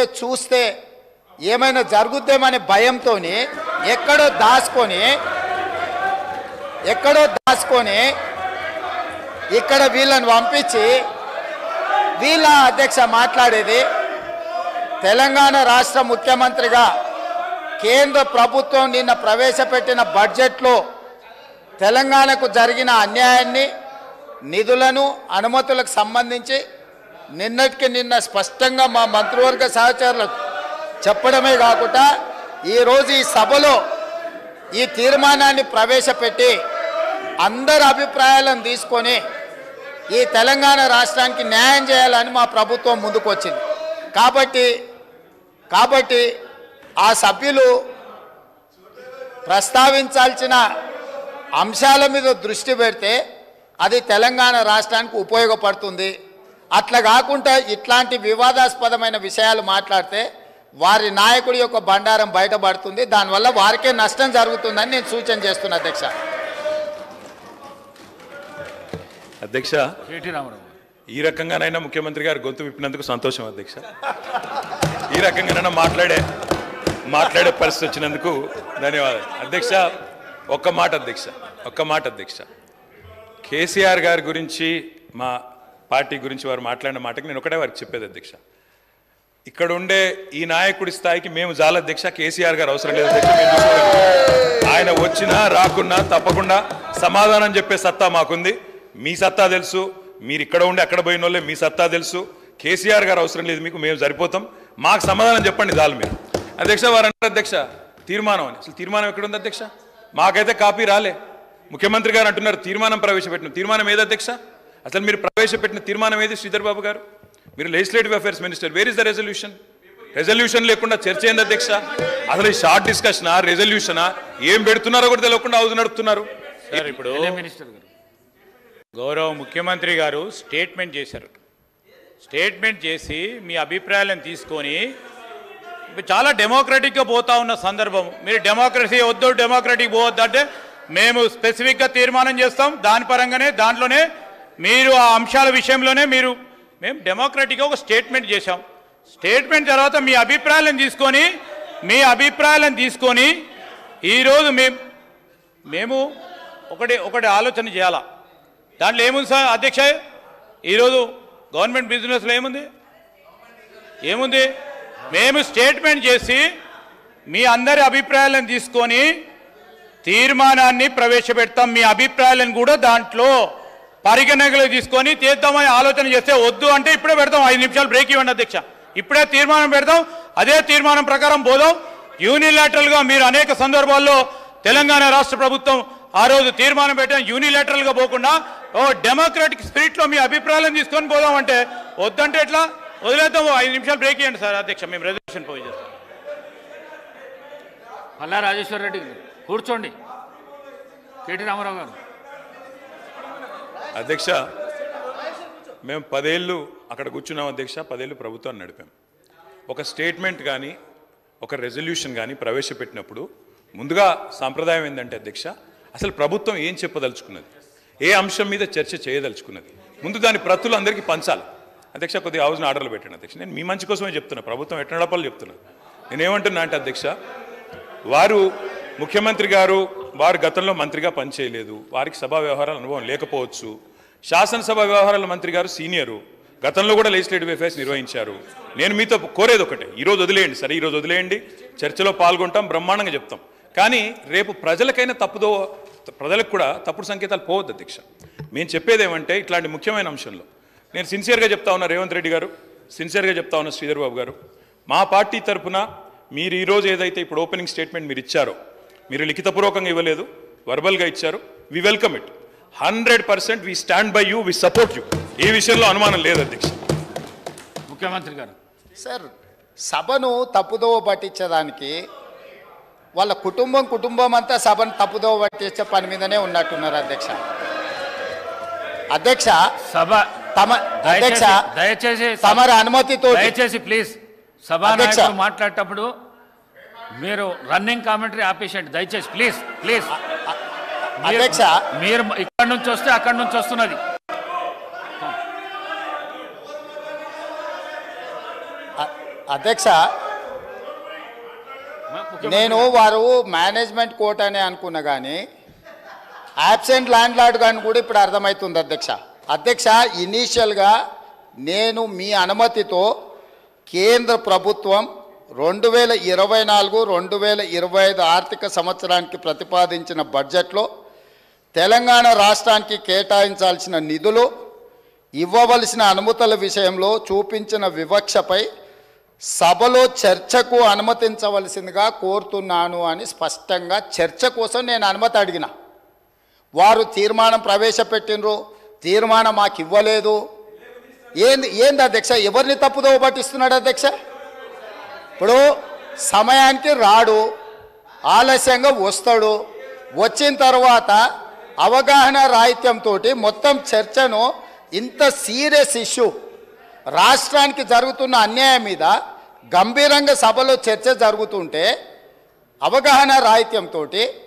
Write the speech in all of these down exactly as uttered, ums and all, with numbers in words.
చూస్తే ఏమైనా జరుగుద్దేమనే భయంతో ఎక్కడో దాచుకొని ఎక్కడో దాచుకొని ఇక్కడ వీళ్ళని పంపించి వీళ్ళ అధ్యక్ష మాట్లాడేది తెలంగాణ రాష్ట్ర ముఖ్యమంత్రిగా కేంద్ర ప్రభుత్వం నిన్న ప్రవేశపెట్టిన బడ్జెట్లో తెలంగాణకు జరిగిన అన్యాయాన్ని నిధులను అనుమతులకు సంబంధించి నిన్నటికి నిన్న స్పష్టంగా మా మంత్రివర్గ సహచరులకు చెప్పడమే కాకుండా ఈరోజు ఈ సభలో ఈ తీర్మానాన్ని ప్రవేశపెట్టి అందరి అభిప్రాయాలను తీసుకొని ఈ తెలంగాణ రాష్ట్రానికి న్యాయం చేయాలని మా ప్రభుత్వం ముందుకు వచ్చింది కాబట్టి కాబట్టి ఆ సభ్యులు ప్రస్తావించాల్సిన అంశాల మీద దృష్టి పెడితే అది తెలంగాణ రాష్ట్రానికి ఉపయోగపడుతుంది అట్లా కాకుండా ఇట్లాంటి వివాదాస్పదమైన విషయాలు మాట్లాడితే వారి నాయకుడి యొక్క బండారం బయటపడుతుంది దానివల్ల వారికే నష్టం జరుగుతుందని నేను సూచన చేస్తున్నా అధ్యక్ష అధ్యక్ష కేటీ రామారావు ఈ రకంగానైనా ముఖ్యమంత్రి గారు గొంతు విప్పినందుకు సంతోషం అధ్యక్ష ఈ రకంగానైనా మాట్లాడే మాట్లాడే పరిస్థితి వచ్చినందుకు ధన్యవాదాలు అధ్యక్ష ఒక్క మాట అధ్యక్ష ఒక్క మాట అధ్యక్ష కేసీఆర్ గారి గురించి మా పార్టీ గురించి వారు మాట్లాడిన మాటకి నేను ఒకటే వారికి చెప్పేది అధ్యక్ష ఇక్కడ ఉండే ఈ నాయకుడి స్థాయికి మేము చాలా అధ్యక్ష కేసీఆర్ గారు అవసరం లేదు అధ్యక్ష ఆయన వచ్చినా రాకున్నా తప్పకుండా సమాధానం చెప్పే సత్తా మాకుంది మీ సత్తా తెలుసు మీరు ఇక్కడ ఉండి అక్కడ పోయిన వాళ్ళే మీ సత్తా తెలుసు కేసీఆర్ గారు అవసరం లేదు మీకు మేము సరిపోతాం మాకు సమాధానం చెప్పండి చాలు మీరు అధ్యక్ష వారు అన్నారు అధ్యక్ష తీర్మానం అని అసలు తీర్మానం ఎక్కడ ఉంది అధ్యక్ష మాకైతే కాపీ రాలే ముఖ్యమంత్రి గారు అంటున్నారు తీర్మానం ప్రవేశపెట్టిన తీర్మానం ఏది అధ్యక్ష అసలు మీరు ప్రవేశపెట్టిన తీర్మానం ఏది శ్రీధర్ బాబు గారు మీరు legislative affairs minister where is the resolution resolution లేకుండా చర్చ ఏంది అధ్యక్ష అసలు ఈ షార్ట్ డిస్కషనా రెజల్యూషనా ఏం పెడుతున్నారో కూడా తెలియకుండా హౌస్ నడుపుతున్నారు సార్ ఇప్పుడు గౌరవ ముఖ్యమంత్రి గారు స్టేట్మెంట్ చేశారు స్టేట్మెంట్ చేసి మీ అభిప్రాయాలను తీసుకొని చాలా డెమోక్రటిక్గా పోతా ఉన్న సందర్భం మీరు డెమోక్రసీ వద్దు డెమోక్రటిక్ పోవద్దు అంటే మేము స్పెసిఫిక్గా తీర్మానం చేస్తాం దాని పరంగానే దాంట్లోనే మీరు ఆ అంశాల విషయంలోనే మీరు మేము డెమోక్రటిక్గా ఒక స్టేట్మెంట్ చేశాం స్టేట్మెంట్ తర్వాత మీ అభిప్రాయాలను తీసుకొని మీ అభిప్రాయాలను తీసుకొని ఈరోజు మేము మేము ఒకటి ఒకటి ఆలోచన చేయాలా దాంట్లో ఏముంది సార్ అధ్యక్ష ఈరోజు గవర్నమెంట్ బిజినెస్లో ఏముంది ఏముంది మేము స్టేట్మెంట్ చేసి మీ అందరి అభిప్రాయాలను తీసుకొని తీర్మానాన్ని ప్రవేశపెడతాం మీ అభిప్రాయాలను కూడా దాంట్లో పరిగణనలో తీసుకొని తీద్దామని ఆలోచన చేస్తే వద్దు అంటే ఇప్పుడే పెడతాం ఐదు నిమిషాలు బ్రేక్ ఇవ్వండి అధ్యక్ష ఇప్పుడే తీర్మానం పెడతాం అదే తీర్మానం ప్రకారం పోదాం యూనిలాటరల్గా మీరు అనేక సందర్భాల్లో తెలంగాణ రాష్ట్ర ప్రభుత్వం ఆ రోజు తీర్మానం పెట్టాం యూనిలాటరల్గా పోకుండా ఓ డెమోక్రాటిక్ స్పిరిట్లో మీ అభిప్రాయాలను తీసుకొని పోదాం అంటే వద్దంటే ఎట్లా వదిలేద్దాం ఐదు నిమిషాలు బ్రేక్ ఇవ్వండి సార్ అధ్యక్ష మేము రెజల్యూషన్ పోయి చేస్తాం పల్లా రాజేశ్వర రెడ్డి కూర్చోండి కేటీ రామారావు గారు అధ్యక్ష మేము పదేళ్ళు అక్కడ కూర్చున్నాం అధ్యక్ష పదేళ్ళు ప్రభుత్వాన్ని నడిపాం ఒక స్టేట్మెంట్ కానీ ఒక రెజల్యూషన్ కానీ ప్రవేశపెట్టినప్పుడు ముందుగా సాంప్రదాయం ఏంటంటే అధ్యక్ష అసలు ప్రభుత్వం ఏం చెప్పదలుచుకున్నది ఏ అంశం మీద చర్చ చేయదలుచుకున్నది ముందు దాని ప్రతులు అందరికీ పంచాలి అధ్యక్ష కొద్దిగా హౌస్ని ఆర్డర్లు పెట్టండి అధ్యక్ష నేను మీ మంచి కోసమే చెప్తున్నా ప్రభుత్వం ఎట్ట నడపాలో చెప్తున్నా నేనేమంటున్నా అంటే అధ్యక్ష వారు ముఖ్యమంత్రి గారు వారు గతంలో మంత్రిగా పనిచేయలేదు వారికి సభా వ్యవహారాల అనుభవం లేకపోవచ్చు శాసనసభ వ్యవహారాల మంత్రి గారు సీనియరు గతంలో కూడా లెజిస్లేటివ్ అఫైర్స్ నిర్వహించారు నేను మీతో కోరేది ఒకటే ఈరోజు వదిలేయండి సరే ఈరోజు వదిలేయండి చర్చలో పాల్గొంటాం బ్రహ్మాండంగా చెప్తాం కానీ రేపు ప్రజలకైనా తప్పుదో ప్రజలకు కూడా తప్పుడు సంకేతాలు పోవద్దు అధ్యక్ష మేము చెప్పేది ఏమంటే ఇట్లాంటి ముఖ్యమైన అంశంలో నేను సిన్సియర్గా చెప్తా ఉన్నా రేవంత్ రెడ్డి గారు సిన్సియర్గా చెప్తా ఉన్నా శ్రీధర్ బాబు గారు మా పార్టీ తరఫున మీరు ఈరోజు ఏదైతే ఇప్పుడు ఓపెనింగ్ స్టేట్మెంట్ మీరు ఇచ్చారో మీరు లిఖితపూర్వకంగా ఇవ్వలేదు వర్బల్గా ఇచ్చారు we welcome it hundred percent we stand by you we support you ఈ విషయంలో అనుమానం లేదు అధ్యక్ష ముఖ్యమంత్రి గారు సార్ సభను తప్పుదోవ పట్టించడానికి వాళ్ళ కుటుంబం కుటుంబం అంతా సభను తప్పుదోవ పట్టించే పని మీదనే ఉన్నట్టున్నారు అధ్యక్ష అధ్యక్ష సభ తమ అధ్యక్ష దయచేసి తమరి అనుమతితో దయచేసి ప్లీజ్ సభానాయకులు మాట్లాడేటప్పుడు మీరు రన్నింగ్ కామెంటరీ ఆపేసేయండి దయచేసి ప్లీజ్ ప్లీజ్ అధ్యక్ష మీరు ఇక్కడ నుంచి వస్తే అక్కడి నుంచి వస్తున్నది అధ్యక్ష నేను వారు మేనేజ్మెంట్ కోర్ట్ అని అనుకున్నా కానీ యాబ్సెంట్ ల్యాండ్ లార్డ్ కానీ కూడా ఇప్పుడు అర్థమవుతుంది అధ్యక్ష. అధ్యక్ష ఇనీషియల్గా నేను మీ అనుమతితో కేంద్ర ప్రభుత్వం రెండు వేల ఇరవై నాలుగు రెండు వేల ఇరవై ఐదు ఆర్థిక సంవత్సరానికి ప్రతిపాదించిన బడ్జెట్లో తెలంగాణ రాష్ట్రానికి కేటాయించాల్సిన నిధులు ఇవ్వవలసిన అనుమతుల విషయంలో చూపించిన వివక్షపై సభలో చర్చకు అనుమతించవలసిందిగా కోరుతున్నాను అని స్పష్టంగా చర్చ కోసం నేను అనుమతి అడిగిన. వారు తీర్మానం ప్రవేశపెట్టినరు, తీర్మానం మాకు ఇవ్వలేదు. ఏంది ఏంది అధ్యక్ష? ఎవరిని తప్పుదో పట్టిస్తున్నాడు అధ్యక్ష? ఇప్పుడు సమయానికి రాడు, ఆలస్యంగా వస్తాడు, వచ్చిన తర్వాత అవగాహన రాహిత్యంతో మొత్తం చర్చను ఇంత సీరియస్ ఇష్యూ రాష్ట్రానికి జరుగుతున్న అన్యాయం మీద గంభీరంగా సభలో చర్చ జరుగుతుంటే అవగాహన రాహిత్యంతో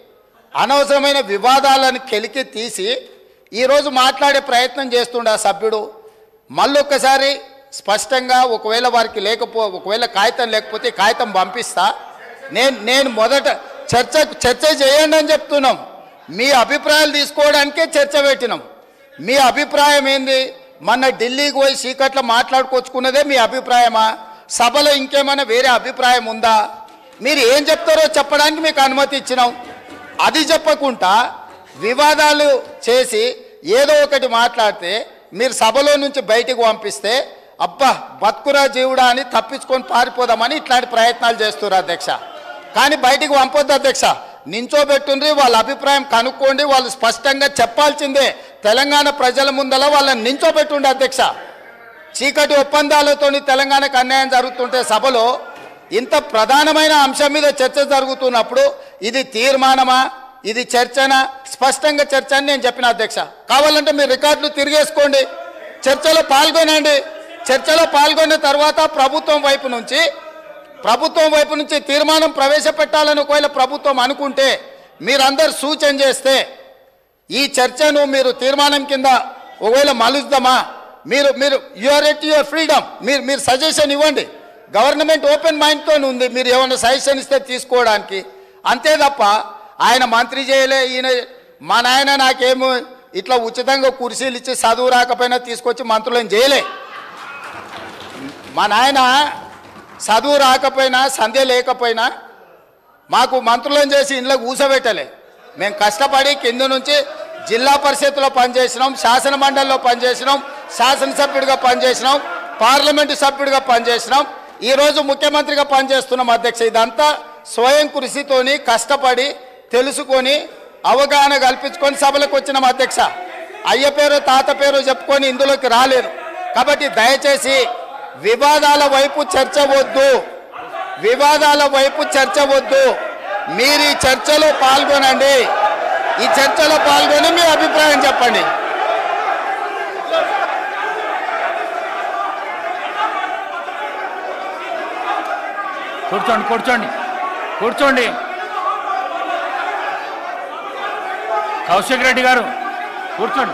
అనవసరమైన వివాదాలను కెలికి తీసి ఈరోజు మాట్లాడే ప్రయత్నం చేస్తుండే ఆ సభ్యుడు. మళ్ళొక్కసారి స్పష్టంగా ఒకవేళ వారికి లేకపో ఒకవేళ కాగితం లేకపోతే కాగితం పంపిస్తా. నేను నేను మొదట చర్చ చర్చ చేయండి అని చెప్తున్నాం. మీ అభిప్రాయాలు తీసుకోవడానికే చర్చ పెట్టినాం. మీ అభిప్రాయం ఏంది? మొన్న ఢిల్లీకి పోయి చీకట్లో మాట్లాడుకొచ్చుకున్నదే మీ అభిప్రాయమా? సభలో ఇంకేమైనా వేరే అభిప్రాయం ఉందా? మీరు ఏం చెప్తారో చెప్పడానికి మీకు అనుమతి ఇచ్చినాం. అది చెప్పకుండా వివాదాలు చేసి ఏదో ఒకటి మాట్లాడితే మీరు సభలో నుంచి బయటికి పంపిస్తే అబ్బా బతుకురా జీవుడా అని తప్పించుకొని పారిపోదామని ఇట్లాంటి ప్రయత్నాలు చేస్తున్నారు అధ్యక్ష. కానీ బయటికి పంపొద్దు అధ్యక్ష. నించోబెట్టుండ్రి, వాళ్ళ అభిప్రాయం కనుక్కోండి, వాళ్ళు స్పష్టంగా చెప్పాల్సిందే. తెలంగాణ ప్రజల ముందల వాళ్ళని నించోబెట్టుండే అధ్యక్ష. చీకటి ఒప్పందాలతో తెలంగాణకు అన్యాయం జరుగుతుంటే సభలో ఇంత ప్రధానమైన అంశం మీద చర్చ జరుగుతున్నప్పుడు ఇది తీర్మానమా, ఇది చర్చనా? స్పష్టంగా చర్చ అని నేను చెప్పిన అధ్యక్ష. కావాలంటే మీరు రికార్డులు తిరిగేసుకోండి, చర్చలో పాల్గొనండి. చర్చలో పాల్గొన్న తర్వాత ప్రభుత్వం వైపు నుంచి ప్రభుత్వం వైపు నుంచి తీర్మానం ప్రవేశపెట్టాలని ఒకవేళ ప్రభుత్వం అనుకుంటే మీరందరూ సూచన చేస్తే ఈ చర్చను మీరు తీర్మానం కింద ఒకవేళ మలుద్దామా? మీరు మీరు యువర్ ఎట్ యువర్ ఫ్రీడమ్, మీరు మీరు సజెషన్ ఇవ్వండి. గవర్నమెంట్ ఓపెన్ మైండ్తో ఉంది, మీరు ఏమైనా సజెషన్ ఇస్తే తీసుకోవడానికి. అంతే తప్ప ఆయన మంత్రి చేయలే, ఈయన మా నాయన నాకేమో ఇట్లా ఉచితంగా కుర్చీలు ఇచ్చి చదువు రాకపోయినా తీసుకొచ్చి మంత్రులను చేయలే. మా నాయన చదువు రాకపోయినా సంధ్య లేకపోయినా మాకు మంత్రులను చేసి ఇంట్లో కూసబెట్టలే. మేము కష్టపడి కింద నుంచి జిల్లా పరిషత్లో పనిచేసినాం, శాసన మండలిలో పనిచేసినాం, శాసనసభ్యుడిగా పనిచేసినాం, పార్లమెంటు సభ్యుడిగా పనిచేసినాం, ఈరోజు ముఖ్యమంత్రిగా పనిచేస్తున్నాం అధ్యక్ష. ఇదంతా స్వయం కృషితోని కష్టపడి తెలుసుకొని అవగాహన కల్పించుకొని సభలకు వచ్చినాం అధ్యక్ష. అయ్య పేరు తాత పేరు చెప్పుకొని ఇందులోకి రాలేదు. కాబట్టి దయచేసి వివాదాల వైపు చర్చ వద్దు, వివాదాల వైపు చర్చ వద్దు. మీరు ఈ చర్చలో పాల్గొనండి, ఈ చర్చలో పాల్గొని మీ అభిప్రాయం చెప్పండి. కూర్చోండి కూర్చోండి కూర్చోండి కౌశిక్ రెడ్డి గారు కూర్చోండి.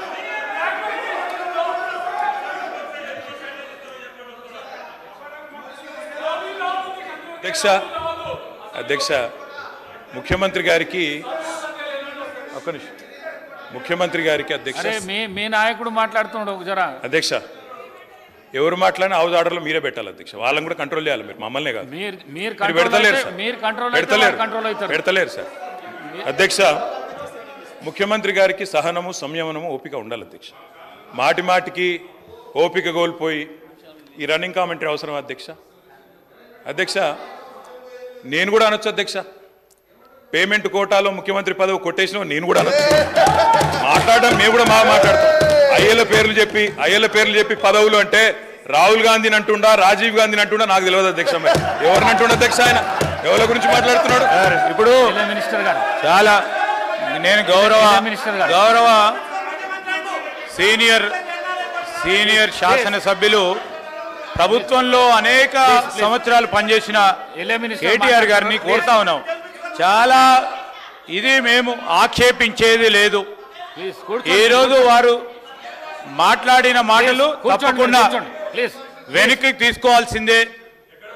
అధ్యక్ష అధ్యక్ష ముఖ్యమంత్రి గారికి ఒక్క నిమిషం ముఖ్యమంత్రి గారికి అధ్యక్ష మీ మీ నాయకుడు మాట్లాడుతున్నాడు ఒక జరా. అధ్యక్ష ఎవరు మాట్లాడినా హౌస్ ఆర్డర్లో మీరే పెట్టాలి అధ్యక్ష. వాళ్ళని కూడా కంట్రోల్ చేయాలి, మీరు మమ్మల్నే కాదు. మీరు మీరు పెడతలేరు సార్, మీరు కంట్రోల్ పెడతలేరు కంట్రోల్ అవుతారు పెడతలేరు సార్. అధ్యక్ష ముఖ్యమంత్రి గారికి సహనము సంయమనము ఓపిక ఉండాలి అధ్యక్ష. మాటి మాటికి ఓపిక కోల్పోయి ఈ రన్నింగ్ కామెంటరీ అవసరం అధ్యక్ష. అధ్యక్ష నేను కూడా అనొచ్చు అధ్యక్ష, పేమెంట్ కోటాలో ముఖ్యమంత్రి పదవి కొట్టేసిన నేను కూడా అనొచ్చు. మాట్లాడడం మేము కూడా మా మాట్లాడతాం. అయ్యల పేర్లు చెప్పి అయ్యల పేర్లు చెప్పి పదవులు అంటే రాహుల్ గాంధీని అంటుండా రాజీవ్ గాంధీని అంటుండా నాకు తెలియదు అధ్యక్ష. ఎవరిని అంటుండ అధ్యక్ష? ఆయన ఎవరి గురించి మాట్లాడుతున్నాడు? ఇప్పుడు మినిస్టర్ గారు చాలా నేను గౌరవ గౌరవ సీనియర్ సీనియర్ శాసనసభ్యులు ప్రభుత్వంలో అనేక సంవత్సరాలు పనిచేసిన కేటీఆర్ గారిని కోరుతా ఉన్నాం. చాలా ఇది మేము ఆక్షేపించేది లేదు. ఈరోజు వారు మాట్లాడిన మాటలు తప్పకుండా వెనక్కి తీసుకోవాల్సిందే.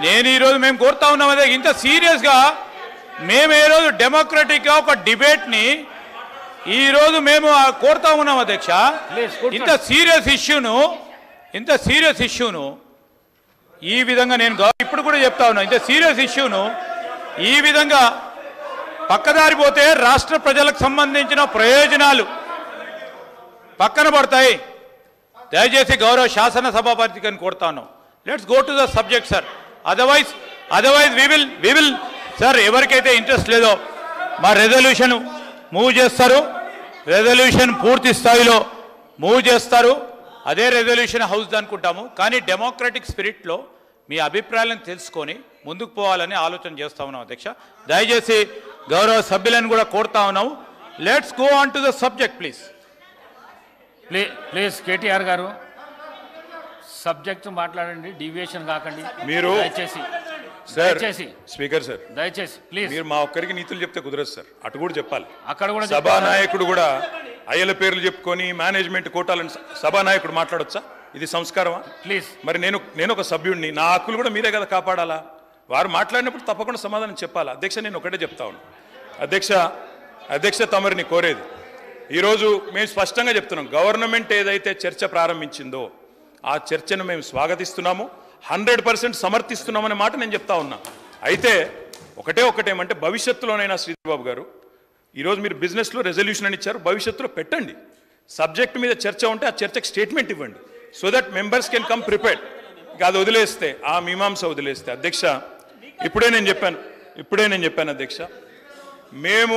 నేను ఈరోజు మేము కోరుతా ఉన్నాం అదే ఇంత సీరియస్గా మేము ఏ రోజు డెమోక్రటిక్గా ఒక డిబేట్ని ఈరోజు మేము కోరుతా ఉన్నాం అధ్యక్ష. ఇంత సీరియస్ ఇష్యూను ఇంత సీరియస్ ఇష్యూను ఈ విధంగా నేను ఇప్పుడు కూడా చెప్తా ఉన్నా, ఇంత సీరియస్ ఇష్యూను ఈ విధంగా పక్కదారిపోతే రాష్ట్ర ప్రజలకు సంబంధించిన ప్రయోజనాలు పక్కన పడతాయి. దయచేసి గౌరవ శాసనసభాపతికి అని కోరుతాను, let's go to the subject sir. Otherwise otherwise we will we will sir ఎవరికైతే ఇంట్రెస్ట్ లేదో మా రెజల్యూషన్ మూవ్ చేస్తారు, రెజల్యూషన్ పూర్తి స్థాయిలో మూవ్ చేస్తారు, అదే రెజల్యూషన్ హౌస్ అనుకుంటాము. కానీ డెమోక్రటిక్ స్పిరిట్లో మీ అభిప్రాయాలను తెలుసుకొని ముందుకు పోవాలని ఆలోచన చేస్తా ఉన్నాం అధ్యక్ష. దయచేసి గౌరవ సభ్యులను కూడా కోరుతా ఉన్నాము, let's go on to the subject please. Plea please KTR గారు సబ్జెక్ట్ మాట్లాడండి, డీవియేషన్ కాకండి మీరు. దయచేసి సార్ దయచేసి స్పీకర్ సార్ దయచేసి ప్లీజ్. మీరు మా ఒక్కరికి నీతులు చెప్తే కుదరదు సార్, అటు కూడా చెప్పాలి. అక్కడ కూడా సభానాయకుడు కూడా అయ్యల పేర్లు చెప్పుకొని మేనేజ్మెంట్ కోటాలని సభానాయకుడు మాట్లాడొచ్చా? ఇది సంస్కారమా? ప్లీజ్. మరి నేను నేను ఒక సభ్యుడిని, నా హక్కులు కూడా మీరే కదా కాపాడాలా? వారు మాట్లాడినప్పుడు తప్పకుండా సమాధానం చెప్పాలా? అధ్యక్ష నేను ఒకటే చెప్తా ఉన్నాను అధ్యక్ష అధ్యక్ష తమరిని కోరేది, ఈరోజు మేము స్పష్టంగా చెప్తున్నాం, గవర్నమెంట్ ఏదైతే చర్చ ప్రారంభించిందో ఆ చర్చను మేము స్వాగతిస్తున్నాము, హండ్రెడ్ పర్సెంట్ సమర్థిస్తున్నామనే మాట నేను చెప్తా ఉన్నా. అయితే ఒకటే ఒకటేమంటే భవిష్యత్తులోనైనా శ్రీధర్బాబు గారు, ఈరోజు మీరు బిజినెస్లో రెజల్యూషన్ అని ఇచ్చారు, భవిష్యత్తులో పెట్టండి. సబ్జెక్ట్ మీద చర్చ ఉంటే ఆ చర్చకు స్టేట్మెంట్ ఇవ్వండి, so that members can come prepared. ఇక అది వదిలేస్తే, ఆ మీమాంస వదిలేస్తే అధ్యక్ష, ఇప్పుడే నేను చెప్పాను ఇప్పుడే నేను చెప్పాను అధ్యక్ష, మేము